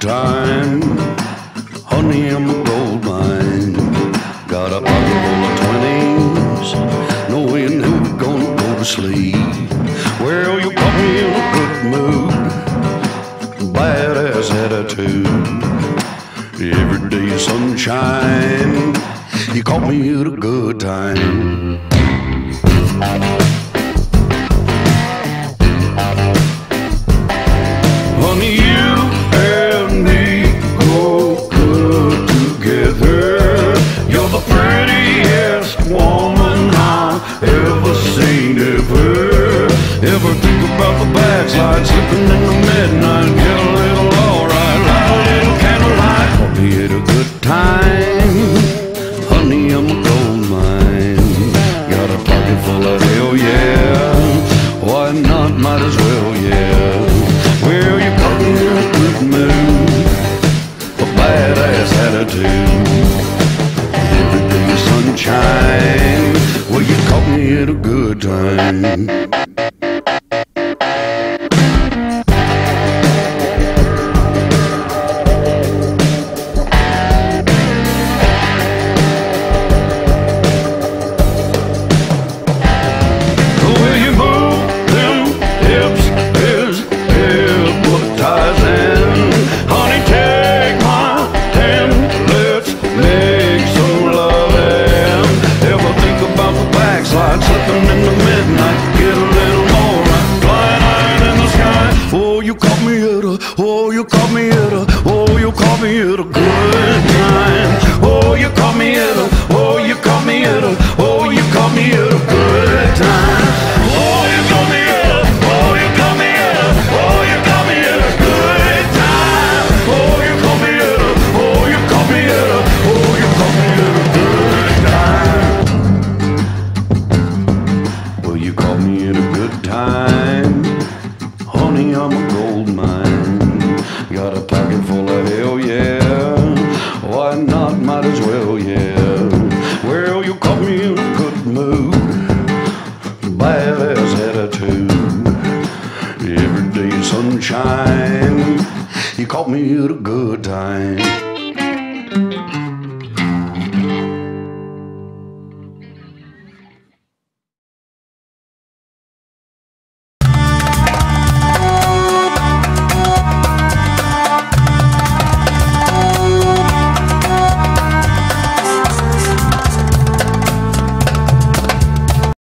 time. Honey, I'm a gold mine. Got a pocket full of 20s, knowing who's gonna go to sleep. Well, you caught me in a good mood, badass attitude. Every day is sunshine. You caught me at a good time. Honey, you and me go good together. You're the prettiest woman I've ever seen, ever. Ever think about the backslide, slipping in the midnight, get a little alright, light a little candlelight. Caught me at a good time. Honey, I'm a gold mine. Got a pocket full of hell, yeah. Why not? Might as well, yeah. Well, you caught me in a good mood, a badass attitude. Every day is sunshine. Well, you caught me at a good time. Slipping in the midnight, get a little more right, flying high in the sky. Oh, you caught me at a, oh, you caught me at a, oh, you caught me at a good time. Oh, you caught me at a, oh, you caught me at a, oh, you caught me at a good time. Oh, you caught me at a, oh, you caught me at a, oh, you caught me at a good time. Oh, you caught me at a, oh, you caught me at a, oh, you caught me at a good time. You caught me at a good time. Honey, I'm a gold mine. Got a pocket full of hell, yeah. Why not? Might as well, yeah. Well, you caught me in a good mood, badass attitude. Every day is sunshine. You caught me at a good time.